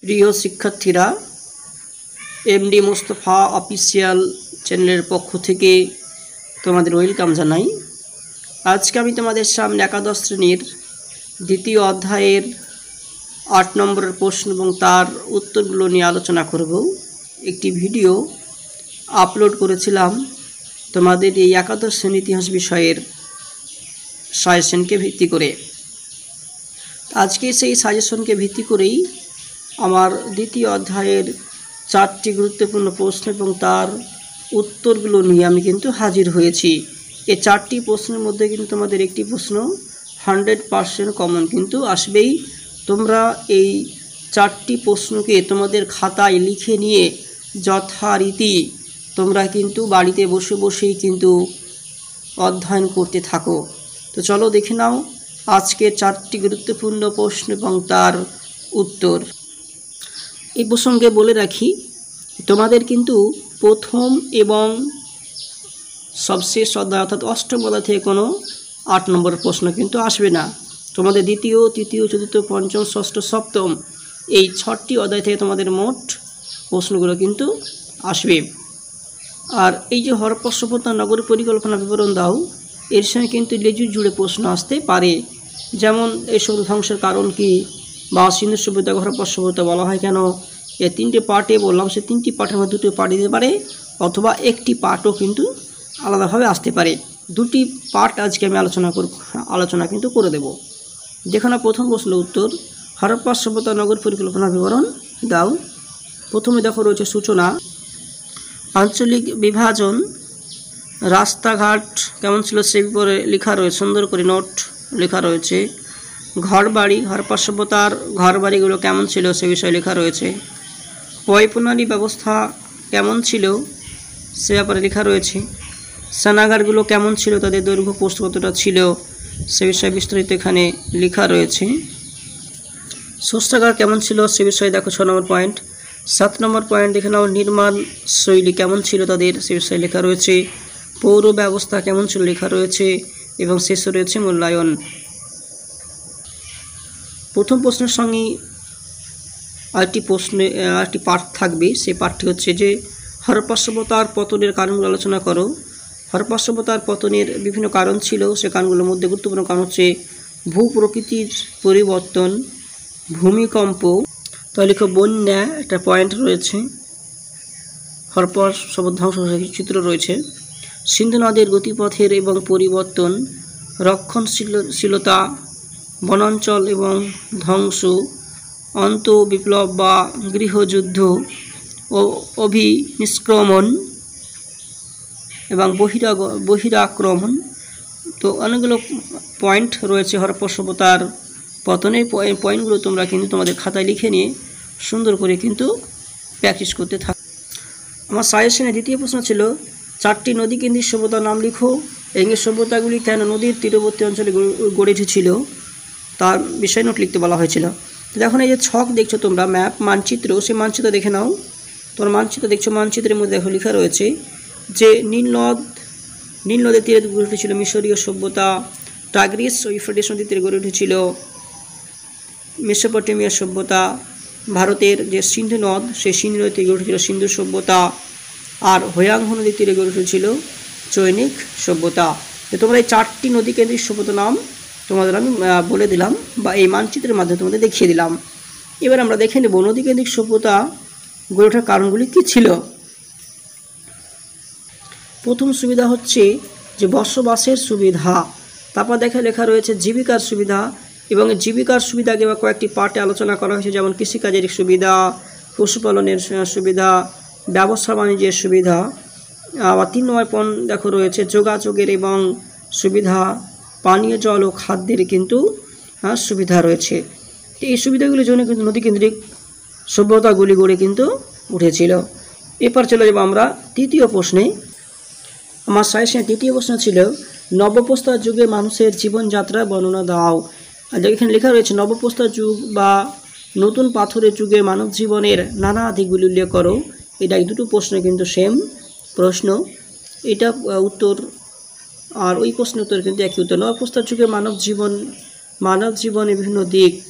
প্রিয় শিক্ষার্থীরা, MD Mostafa official চ্যানেলের পক্ষ থেকে তোমাদের ওয়েলকাম জানাই। আজকে আমি তোমাদের সামনে একাদশ শ্রেণীর দ্বিতীয় অধ্যায়ের ৮ নম্বরের প্রশ্ন এবং তার উত্তরগুলো নিয়ে আলোচনা করব। একটি ভিডিও আপলোড করেছিলাম তোমাদের এই একাদশ শ্রেণী ইতিহাস বিষয়ের সাজেশনকে ভিত্তি করে। আজকে সেই সাজেশনকে ভিত্তি করেই আমার দ্বিতীয় অধ্যায়ের 4টি গুরুত্বপূর্ণ প্রশ্ন এবং তার উত্তরগুলো নিয়ে আমি কিন্তু হাজির হয়েছি। এই 4টি প্রশ্নের মধ্যে কিন্তু তোমাদের একটি প্রশ্ন 100% কমন কিন্তু আসবেই। তোমরা এই 4টি প্রশ্নকে তোমাদের খাতায় লিখে নিয়ে যথারীতি তোমরা কিন্তু বাড়িতে বসে বসেই কিন্তু অধ্যয়ন করতে থাকো। তো চলো দেখে নাও আজকে 4টি গুরুত্বপূর্ণ প্রশ্ন এবং তার উত্তর। এই প্রসঙ্গে বলে রাখি, তোমাদের কিন্তু প্রথম এবং সবশেষ অধ্যায় অর্থাৎ অষ্টম অধ্যায় থেকে কোনো 8 নম্বরের প্রশ্ন কিন্তু আসবে না। তোমাদের দ্বিতীয়, তৃতীয়, চতুর্থ, পঞ্চম, ষষ্ঠ, সপ্তম এই 6টি অধ্যায় থেকে তোমাদের মোট প্রশ্নগুলো কিন্তু আসবে। আর এই যে হরপ্পা সভ্যতা নগর পরিকল্পনা বিবরণ দাও, এর সঙ্গে কিন্তু লেজু জুড়ে প্রশ্ন আসতে পারে। যেমন এসব ধ্বংসের কারণ কি, বা সিন্ধু সভ্যতা হরপ্পা সভ্যতা বলা হয় কেন, এই 3টে পার্টে বললাম, সে 3টি পার্টের মধ্যে 2টি পার্ট দিতে পারে অথবা একটি পার্টও কিন্তু আলাদাভাবে আসতে পারে। 2টি পার্ট আজকে আমি আলোচনা কিন্তু করে দেব। যেখানে প্রথম প্রশ্নের উত্তর, হরপ্পা সভ্যতা নগর পরিকল্পনা বিবরণ দাও। প্রথমে দেখো রয়েছে সূচনা, আঞ্চলিক বিভাজন, রাস্তাঘাট কেমন ছিল সে ব্যাপারে লেখা রয়েছে, সুন্দর করে নোট লেখা রয়েছে। ঘরবাড়ি, হরপ্পা সভ্যতার ঘরবাড়িগুলো কেমন ছিল সে বিষয়ে লেখা রয়েছে। পয়ঃপ্রণালী ব্যবস্থা কেমন ছিল সে ব্যাপারে লেখা রয়েছে। স্নানাগারগুলো কেমন ছিল, তাদের দৈর্ঘ্য প্রস্থ কতটা ছিল সে বিষয়ে বিস্তারিত এখানে লেখা রয়েছে। শৌচাগার কেমন ছিল সে বিষয়ে দেখো 6 নম্বর পয়েন্ট। 7 নম্বর পয়েন্ট দেখে নাও, নির্মাণ শৈলী কেমন ছিল তাদের সে বিষয়ে লেখা রয়েছে। পৌর ব্যবস্থা কেমন ছিল লেখা রয়েছে এবং শেষে রয়েছে মূল্যায়ন। প্রথম প্রশ্নের সঙ্গে আরেকটি পার্ট থাকবে, সেই পার্টটি হচ্ছে যে হরপ্পা সভ্যতার পতনের কারণগুলো আলোচনা করো। হরপ্পা সভ্যতার পতনের বিভিন্ন কারণ ছিল, সে কারণগুলোর মধ্যে গুরুত্বপূর্ণ কারণ হচ্ছে ভূপ্রকৃতির পরিবর্তন, ভূমিকম্প, তাহলে লিখো বন্যা, একটা পয়েন্ট রয়েছে। হরপ্পা সভ্যতা ধ্বংস চিত্র রয়েছে। সিন্ধু নদের গতিপথের এবং পরিবর্তন, রক্ষণশীলতা, বনাঞ্চল এবং ধ্বংস, অন্তঃবিপ্লব বা গৃহযুদ্ধ, অভিনিষ্ক্রমণ এবং বহিরাক্রমণ। তো অনেকগুলো পয়েন্ট রয়েছে হরপ্পা সভ্যতার পতনের। পয়েন্টগুলো তোমরা কিন্তু তোমাদের খাতায় লিখে নিয়ে সুন্দর করে কিন্তু প্র্যাকটিস করতে থাকো। আমার সাজেশনের দ্বিতীয় প্রশ্ন ছিল 4টি নদীকেন্দ্রিক সভ্যতার নাম লিখো। এই সভ্যতাগুলি কেন নদীর তীরবর্তী অঞ্চলে গড়ে উঠেছিল তার বিষয় নোট লিখতে বলা হয়েছিল। তো এখন এই যে ছক দেখছো তোমরা, ম্যাপ মানচিত্র, সেই মানচিত্র দেখে নাও। তোমার মানচিত্র দেখছো, মানচিত্রের মধ্যে দেখো লেখা রয়েছে যে নীল নদের তীরে গড়ে উঠেছিল মিশরীয় সভ্যতা, টাইগ্রিস ও ইউফ্রেটিস নদীর তীরে গড়ে উঠেছিল মেসোপটেমিয়া সভ্যতা, ভারতের যে সিন্ধু নদ সেই সিন্ধু নদীর তীরে গড়ে উঠেছিল সিন্ধু সভ্যতা, আর হোয়াংহো নদীর তীরে গড়ে উঠেছিল চৈনিক সভ্যতা। তো তোমরা এই 4টি নদী কেন্দ্রিক সভ্যতার নাম তোমাদের আমি বলে দিলাম বা এই মানচিত্রের মাধ্যমে তোমাদের দেখিয়ে দিলাম। এবার আমরা দেখে নেব নদী কেন্দ্রিক সভ্যতা গড়ে ওঠার কারণগুলি কী ছিল। প্রথম সুবিধা হচ্ছে যে বসবাসের সুবিধা, তারপর লেখা রয়েছে জীবিকার সুবিধা, এবং জীবিকার সুবিধাকে বা কয়েকটি পার্টে আলোচনা করা হয়েছে, যেমন কৃষিকাজের সুবিধা, পশুপালনের সুবিধা, ব্যবসা বাণিজ্যের সুবিধা। আবার 3 নম্বর পয়েন্ট দেখো রয়েছে যোগাযোগের এবং সুবিধা, পানীয় জল ও খাদ্যের কিন্তু সুবিধা রয়েছে। এই সুবিধাগুলির জন্য কিন্তু নদীকেন্দ্রিক সভ্যতাগুলি গড়ে কিন্তু উঠেছিল। এরপর চলে যাব আমরা তৃতীয় প্রশ্নে। আমার সাজেশনের তৃতীয় প্রশ্ন ছিল নবপ্রস্তর যুগে মানুষের জীবনযাত্রার বর্ণনা দাও। আর এখানে লেখা রয়েছে নবপ্রস্তর যুগ বা নতুন পাথরের যুগে মানব জীবনের নানা দিকগুলি উল্লেখ করো। এটা 2টো প্রশ্ন কিন্তু সেম প্রশ্ন, এটা উত্তর আর ওই প্রশ্নের উত্তর কিন্তু একই উত্তর। নবপ্রস্তর যুগে মানব জীবনের বিভিন্ন দিক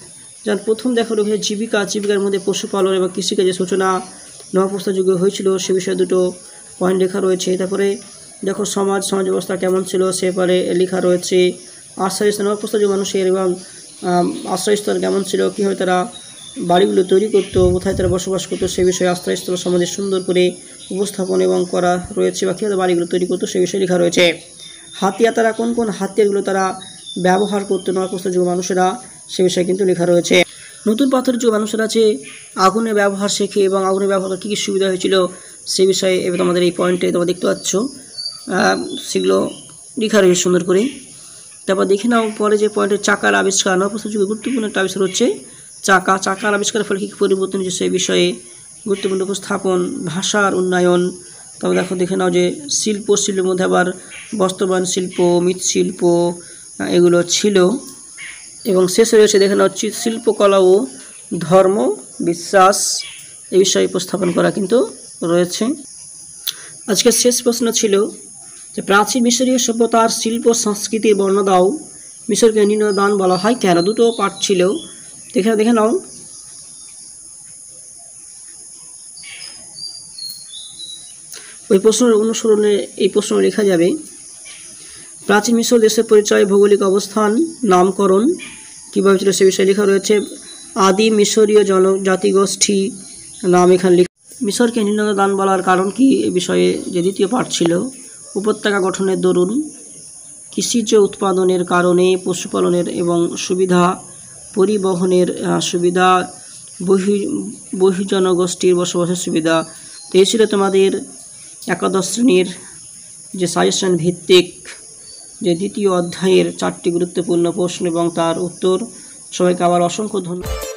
যেমন প্রথম দেখা রয়েছে জীবিকার মধ্যে পশুপালন এবং কৃষিকাজের সূচনা নবপ্রস্তর যুগে হয়েছিল, সে বিষয়ে দুটো পয়েন্ট লেখা রয়েছে। তারপরে দেখো সমাজ ব্যবস্থা কেমন ছিল সেপারে লেখা রয়েছে। আশ্রয়স্থল নবপ্রস্তর যুগে মানুষের এবং আশ্রয়স্থল কেমন ছিল, কীভাবে তারা বাড়িগুলো তৈরি করতো, কোথায় তারা বসবাস করতো সে বিষয়ে আশ্রয়স্থল সম্বন্ধে সুন্দর করে উপস্থাপন এবং করা রয়েছে, বা কীভাবে বাড়িগুলো তৈরি করতো সে বিষয়ে লেখা রয়েছে। হাতিয়ার, তারা কোন কোন হাতিয়ারগুলো তারা ব্যবহার করতো নবপ্রস্তর যুগের মানুষেরা সে বিষয়ে কিন্তু লেখা রয়েছে। নতুন পাথরের যুগে মানুষেরা আছে আগুনের ব্যবহার শেখে এবং আগুনের ব্যবহার কী কী সুবিধা হয়েছিল সে বিষয়ে এবার তোমাদের এই পয়েন্টে তোমরা দেখতে পাচ্ছ, সেগুলো লেখা রয়েছে সুন্দর করে। তারপর দেখে নাও পরে যে পয়েন্টের চাকার আবিষ্কার। নবপ্রস্তর যুগে গুরুত্বপূর্ণ একটা আবিষ্কার হচ্ছে চাকার আবিষ্কারের ফলে কী কী পরিবর্তন হচ্ছে সেই বিষয়ে গুরুত্বপূর্ণ উপস্থাপন। ভাষার উন্নয়ন, তবে দেখে নাও যে শিল্পের মধ্যে আবার বস্ত্রবান শিল্প, মৃৎশিল্প এগুলো ছিল। এবং শেষে রয়েছে দেখে নাও শিল্পকলা ও ধর্ম বিশ্বাস এই বিষয়ে উপস্থাপন করা কিন্তু রয়েছে। আজকের শেষ প্রশ্ন ছিল যে প্রাচীন মিশরীয় সভ্যতার শিল্প সংস্কৃতির বর্ণনা দাও। মিশরকে নীলদান বলা হয় কেন? দুটো পার্ট ছিল, দেখে নাও। ওই প্রশ্নের অনুসরণে এই প্রশ্ন লেখা যাবে প্রাচীন মিশর দেশের পরিচয়, ভৌগোলিক অবস্থান, নামকরণ কীভাবে ছিল সে বিষয়ে লেখা রয়েছে। আদি মিশরীয় জনজাতিগোষ্ঠী নাম এখানে লেখা। মিশরকে নীলদান বলার কারণ কি এ বিষয়ে যে দ্বিতীয় পাঠ ছিল। উপত্যকা গঠনের দরুন, কৃষিজ উৎপাদনের কারণে, পশুপালনের এবং সুবিধা, পরিবহনের সুবিধা, বহির্জনগোষ্ঠীর বসবাসের সুবিধা। তো এই ছিল তোমাদের একাদশ শ্রেণীর যে সাজেশন ভিত্তিক যে দ্বিতীয় অধ্যায়ের 4টি গুরুত্বপূর্ণ প্রশ্ন এবং তার উত্তর। সবাইকে আবার অসংখ্য ধন্যবাদ।